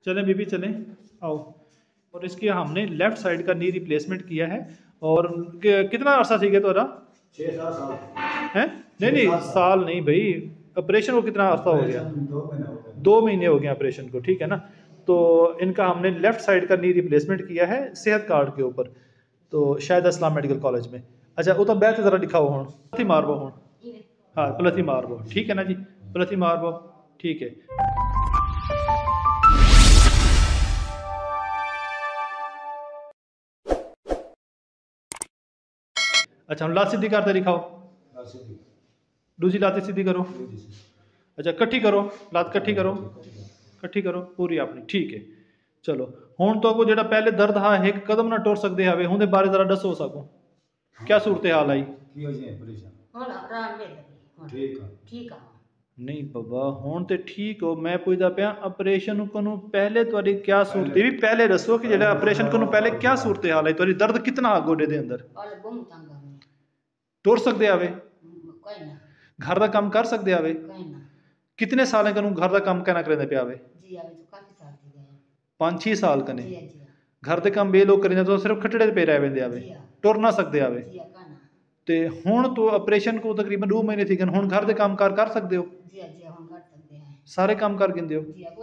चलें बीबी चलें, आओ। और इसकी हमने लेफ्ट साइड का नी रिप्लेसमेंट किया है। और कितना अरसा सीखे तो 6-7 साल हैं? नहीं नहीं, साल नहीं भाई, ऑपरेशन को कितना अरसा हो गया? 2 महीने हो गए ऑपरेशन को, ठीक है ना। तो इनका हमने लेफ्ट साइड का नी रिप्लेसमेंट किया है सेहत कार्ड के ऊपर, तो शायद इस्लाम मेडिकल कॉलेज में। अच्छा वो तो बैठ ज़रा दिखाओ हूँ, प्लथी मारबो हूँ। हाँ प्लथी मारबो, ठीक है ना जी, प्लथी मारबो, ठीक है। अच्छा हम लात सीधी करते दिखाओ, दूसरी लात सीधी करो। अच्छा कट्ठी करो, लात कट्ठी करो, कट्ठी करो पूरी अपनी, ठीक है। चलो हुण तो को जेड़ा पहले दर्द हा एक कदम ना टुर सकदे हवे, हुंदे बारे जरा दसो सको क्या सूरत हाल आई? नहीं बाबा हुण ते ठीक हो, मैं पुछदा पिया ऑपरेशन कोनू पहले तुहाडी क्या सूरत है, पहले दसो कि जेड़ा ऑपरेशन कोनू पहले क्या सूरत हाल है, तुहाडी दर्द कितना हा गोडे दे अंदर? टुर सकदे हवे? घर दा काम कर सकदे हवे? कितने साल कनू घर दा काम कहना करेंदे पिया हवे? 5-6 साल कने घर दे काम बे लोग करेंदे तो सिर्फ खटड़े पे रह वेंदे हवे, टुर ना सकदे हवे। ते हुण तो ऑपरेशन को तकरीबन 2 महीने थी गन, हुण घर दे काम कर सकदे हो? सारे काम कर गिंदे हो?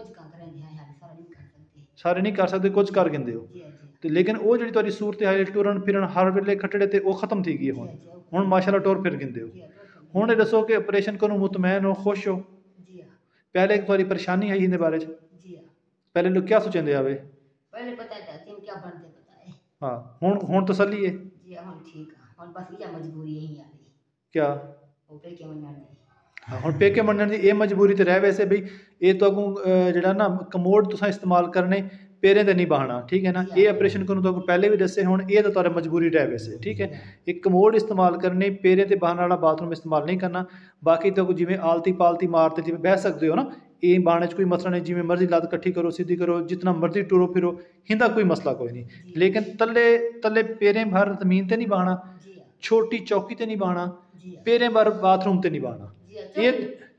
सारे नहीं कर सकदे, कुछ कर गिंदे हो। ते लेकिन वो जिहड़ी तुहाडी सूरत हाल टुरन फिरन हर वेले खटड़े ते वो खत्म थी गई है, हुण माशाअल्लाह टुर फिर गिंदे हो। हुण ये दसो कि ऑपरेशन कोनू मुतमैन हो, खुश हो? पहले थोड़ी परेशानी आई इन बारे पहले लोग क्या सोचेंदे हवे? पहले पता था तुम क्या बनते पता है। हाँ हुण तसल्ली है जी हम ठीक है, और बस ये मजबूरी यही आ गई क्या? वो पे के मनना दी हाँ हुण पेके मनण दी ये मजबूरी ते रह वैसे भाई, ये तो अगों जेड़ा ना कमोड तुसां इस्तेमाल करने पैरें ते नहीं बहाना, ठीक है ना। ये ऑपरेशन कोनू तो पहले भी दसे, हुण ये तो तुहाडे मजबूरी रह वैसे, ठीक है। एक कमोड इस्तेमाल करने, पैरें ते बहाने वाला बाथरूम इस्तेमाल नहीं करना। बाकी तो जिवें आलती पालती मारते जिवें बह सकदे हो ना, ये बाणे च कोई मसला नहीं, जिवें मर्जी लत्त कट्ठी करो सीधी करो, जितना मर्जी टुरो फिरो, हिंदा कोई मसला कोई नहीं। लेकिन तले तले पैरें भर जमीन ते नहीं बहाना, छोटी चौकी ते नहीं बहाना, पैरें भर बाथरूम ते नहीं बहाना। ये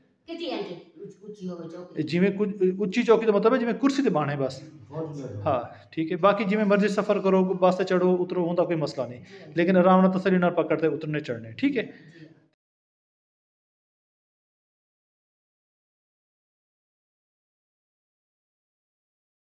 जिवें कुछ उच्ची चौकी का मतलब है जिवें कुर्सी ते बहाने बस, हाँ ठीक है। बाकी जिवें मर्जी सफ़र करो, बस ते चढ़ो उतरो, उनका कोई मसला नहीं, लेकिन आराम नाल तसल्ली नाल पकड़ते उतरने चढ़ने, ठीक है।